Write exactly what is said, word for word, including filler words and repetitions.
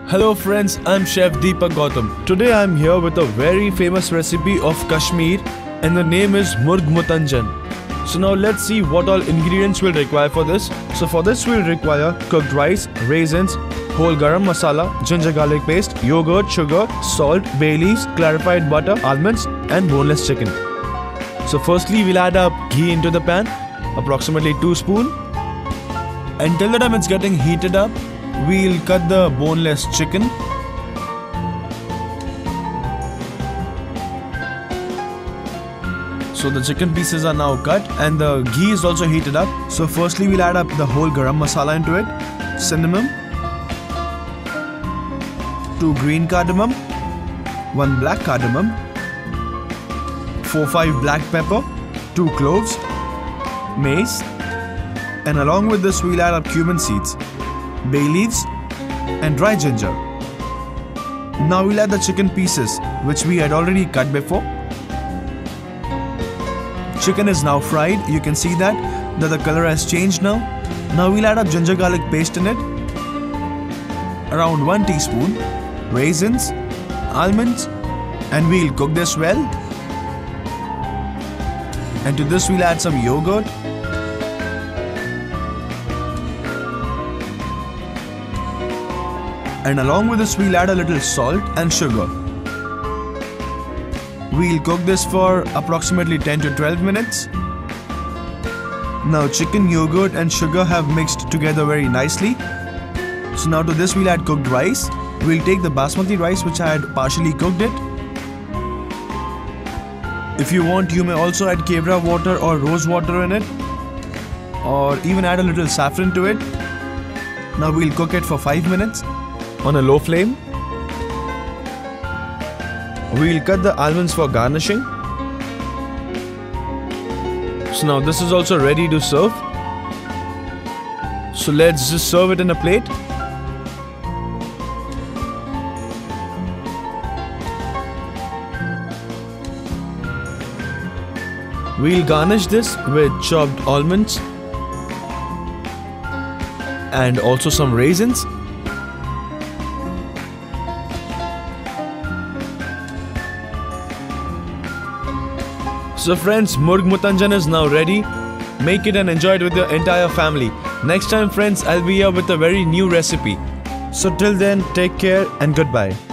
Hello friends, I'm Chef Deepak Gautam. Today I'm here with a very famous recipe of Kashmir and the name is Murgh Mutanjan. So now let's see what all ingredients we'll require for this. So for this we'll require cooked rice, raisins, whole garam masala, ginger garlic paste, yogurt, sugar, salt, bay leaves, clarified butter, almonds and boneless chicken. So firstly we'll add up ghee into the pan, approximately two spoons. Until the time it's getting heated up, we'll cut the boneless chicken. So the chicken pieces are now cut and the ghee is also heated up. So firstly we'll add up the whole garam masala into it, cinnamon, two green cardamom, one black cardamom, four five black pepper, two cloves, mace, and along with this we'll add up cumin seeds, bay leaves and dry ginger. Now we'll add the chicken pieces which we had already cut before. Chicken is now fried. You can see that, that the color has changed now. Now we'll add up ginger garlic paste in it, around one teaspoon, raisins, almonds, and we'll cook this well. And to this we'll add some yogurt, and along with this we'll add a little salt and sugar. We'll cook this for approximately ten to twelve minutes. Now chicken, yogurt and sugar have mixed together very nicely. So now to this we'll add cooked rice. We'll take the basmati rice which I had partially cooked it. If you want, you may also add kevra water or rose water in it, or even add a little saffron to it. Now we'll cook it for five minutes on a low flame. We'll cut the almonds for garnishing. So now this is also ready to serve. So let's just serve it in a plate. We'll garnish this with chopped almonds and also some raisins. So friends, Murgh Mutanjan is now ready. Make it and enjoy it with your entire family. Next time friends, I'll be here with a very new recipe. So till then, take care and goodbye.